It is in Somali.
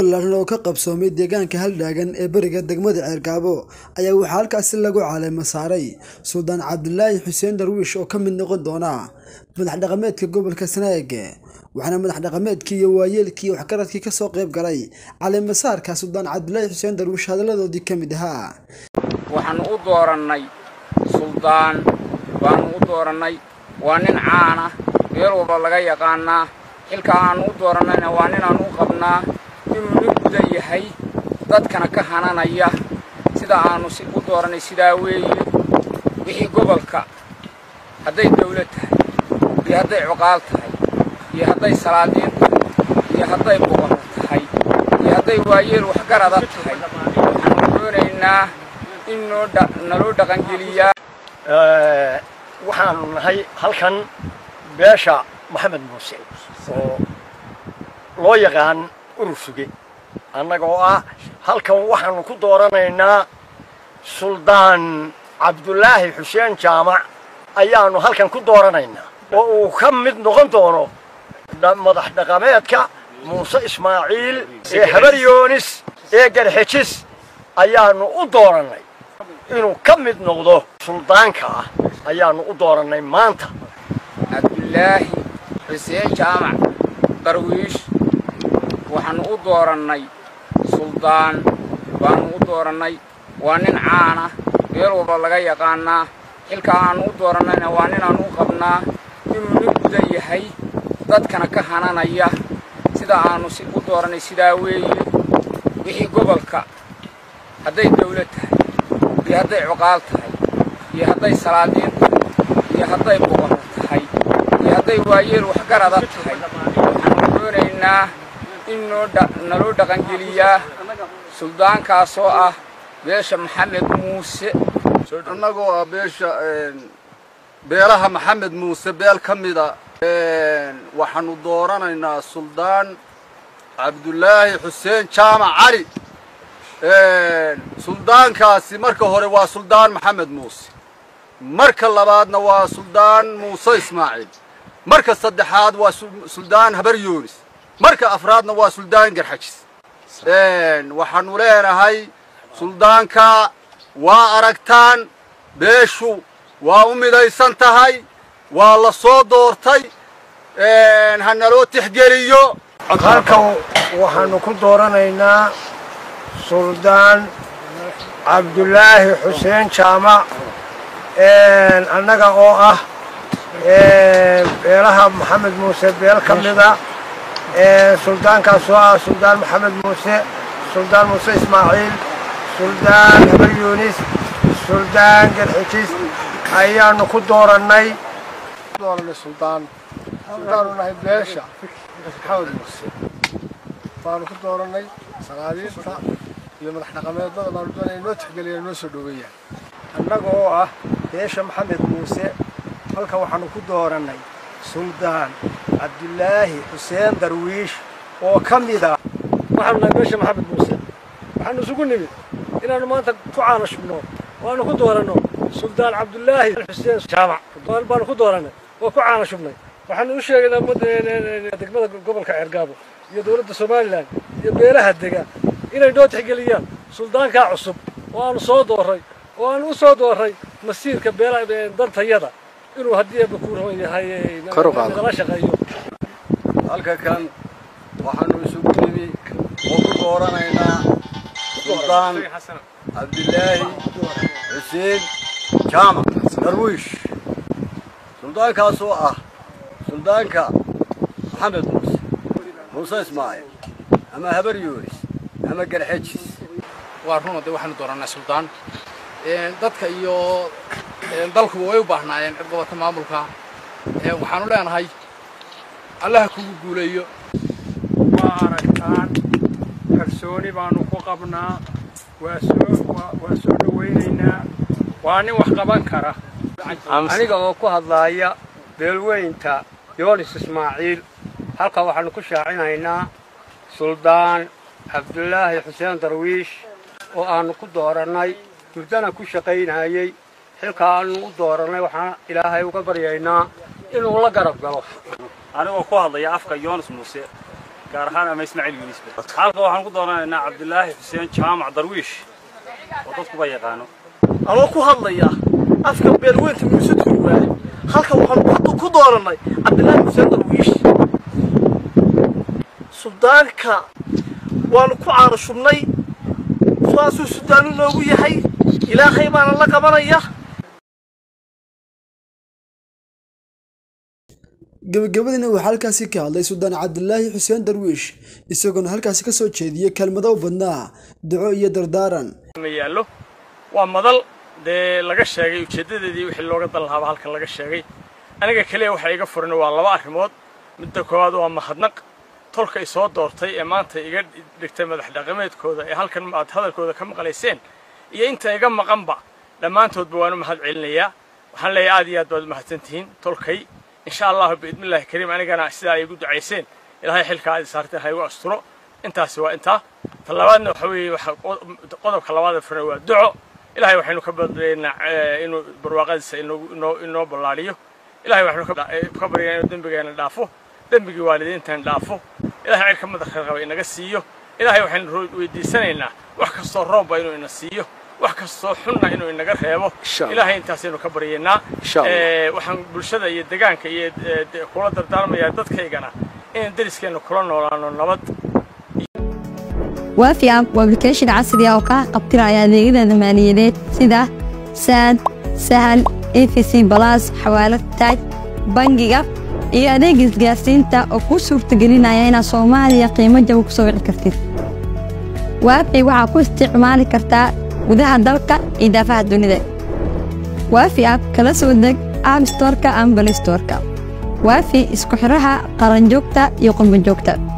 oo ka qabsoomay deegaanka Haldaagan ee bariga degmada Ceergaabo ayaa waxa halkaas lagu caleema saaray Suldaan Cabdulaahi Xuseen Darwiish oo ka mid noqon doona madax dhaqameedka gobolka Sanaag waxaana madax dhaqameedkii iyo waayeelkii wax karadkii ka soo qayb galay caleema saarka Suldaan Cabdulaahi Xuseen Darwiish hadaladoodii kamid ahaa waxaan u dooranay Suldaan waa nin caan ah meel walba laga yaqaanaa xilka aan u dooranayna waa nin aan u qabnaa inuu nin gudan yahay dadkana ka hananaya sida aanu si u dooranay sidaa weeye wixii gobolka hadday dawlad tahay iyo hadday cuqaal tahay iyo hadday salaadiin tahay iyo hadday boqor tahay iyo hadday waayeel wax garada tahay waxaan doonaynaa in naloo dhaqangeliyaa waxaanu nahay halkan beesha Maxamed Muuse oo loo yaqaan urursuge annagoo ah halkan waxaanu ku dooranaynaa Suldaan Cabdulaahi Xuseen Jaamac ayaanu halkan ku dooranaynaa oo uu ka mid noqon doono madax dhaqameedka Muuse Ismaaciil ee Habar Yoonis ee Garxijis ayaanu u dooranay inuu ka mid noqdo suldaanka ayaanu u dooranay maanta Cabdulaahi Xuseen Jaamac Darwiish waxaan u dooranay Suldaan waan u dooranay waa nin caan ah meel walba laga yaqaanaa xilka aan u dooranayna waa nin aan u qabnaa inuu nin gudan yahay dadkana ka hananaya sida aanu si u dooranay sidaa weeye wixii gobolka hadday dawlad tahay iyo hadday cuqaal tahay iyo hadday salaadiin tahay iyo hadday boqor tahay iyo hadday waayeel wax garada tahay waxaan doonaynaa in naloo dhaqangeliyaa suldaankaas oo ah beesha Maxamed Muuse annagoo ah beelaha Maxamed Muuse beel kamida waxaanu dooranaynaa Suldaan Cabdulaahi Xuseen Jaamac Cali suldaankaasi marka hore waa Suldaan Maxamed Muuse marka labaadna waa Suldaan Muuse Ismaaciil marka saddexaad waa Suldaan Habar Yoonis marka afraadna waa Suldaan Garxijis waxaanu leenahay suldaanka waa aragtaan beeshu waa u midaysan tahay waa la soo doortay hanaloo tixgeliyo halkan waxaanu ku dooranaynaa Suldaan Cabdulaahi Xuseen Jaamac annaga oo ah beelaha Maxamed Muuse beel kamida suldaankaas oo ah Suldaan Maxamed Muuse Suldaan Muuse Ismaaciil Suldaan Habar Yoonis Suldaan Garxijis ayaanu ku dooranay Suldaan nahay beesha Maxamed Muuse baanu ku dooranay salaadiinta iyo madax dhaqameedada baanu doonay inoo tixgeliyaan inoo soo dhaweeyaan annaga oo ah beesha Maxamed Muuse halka waxaanu ku dooranay Suldaan Cabdulaahi Xuseen Darwiish oo kamid ah waxaanu nahay beesha Maxamed Muuse waxaanu isugu nimid inaanu maanta ku caanashubno waanu ku dooranno Suldaan Cabdulaahi Xuseen Jaamac baanu ku dooranay oo ku caanashubnay waxaanu u sheegaynaa degmada gobolka Ceergaabo iyo dawladda Soomaaliland iyo beelaha dega inay noo tixgeliyaan suldaanka cusub oo aanu soo dooray oo aanu u soo dooray masiirka beelaha dantayada inuu haddii ku roon yahay nala shaqeeyo halka kan waxaanu isugu nimi oo ku dooranaynaa Suldaan Cabdulaahi Xuseen Jaamac Darwiish suldaankaas oo ah suldaanka Maxamed Muuse Muuse Ismaaciil ama Habar Yoonis ama Garxijis waa runtii waxaanu dooranaa Suldaan dadka iyo dalku way u baahnaayeen cid gobolka maamulka waxaanu leenahay Allah kugu guuleeyo waa aragtaan kalsooni baanu ku qabnaa waa soo dhaweynaynaa waa nin wax qaban kara aniga oo ku hadlaaya beelweynta Yoonis Ismaaciil halka waxaanu ku shaacinaynaa Suldaan Cabdulaahi Xuseen Darwiish oo aanu ku dooranay muddana ku shaqaynayay xilka aanu u dooranay waxaan Ilaahay uga baryaynaa inuu la garab galo anigoo ku hadlaya afka Yoonis Muuse gaar ahaan ama Ismaaciil Yunis halka waxaan ku doonaynaa Cabdilaahi Xuseen Jaamac Darwiish oo dadku ba yaqaano anoo ku hadlaya afka beelweynta Muuse Tuurwaale halka waxaan ku dooranay Cabdilaahi Xuseen Darwiish suldaanka waanu ku caarashubnay saasuu suldaan noogu yahay ilaahay baana la qabanaya gabagabadina waxaa halkaasi ka hadlay Suldaan Cabdilaahi Xuseen Darwiish isagoona halkaasi ka soo jeediyay kelmado u badnaa duco iyo dardaaran yaallo waa madal laga sheegay ujeedadeedii wixii looga dan lahaa halkan laga sheegay aniga kaliya waxa iga furan waa laba arrimood midda koowaad waa mahadnaq tolka ay soo doortay ee maanta iga dhigtay madax dhaqameedkooda ee halkan aad hadalkooda ka maqlayseen iyo inta iga maqanba dhammaantoodba waan u mahad celinayaa waxaan leeyahay aad iyo aad baad u mahadsantihiin tolkay إن شاء الله بإذن الله الكريم أنا جانا سيدا يقول عيسين إلى هاي حلقة هذه صارت هاي وأسطرة أنت سواء أنت طلبنا وحوي قدم خلوات الفرنوات دعو إلى هاي وحنا كبر إنه برواقز إنه بالله إلى هاي وحنا كبر يعني دم بيجينا دافو دم بيجي والدين تان دافو إلى هاي كم دخل قوي نقصيه إلى هاي وحنا ودي سنة وحكي الرب إنه نسيه وحكستoo xunna inuu inaga reebo ilaahay intaasaynu ka baryeynaa waxaan bulshada iyo deegaanka iyo kula dardaarmayaa dadkaygana in dariskeenna kula noolaano nabad وافي اب وابلكيشن عصري oo ka qabtiraya adeegyada maaliyadeed sida sad sahal efc plus xawaalad taaj bangiga iyo adeeg isgaarsiinta oo ku suurtagelinaya in Soomaaliya qiimo jaban ku soo wici kartid waafi waxa ku isticmaali kartaa gudaha dalka iyo daafaha dunida waafi app kala soo deg app store-ka ama play store-ka waafi isku xiraha qaran joogta iyo qurbo joogta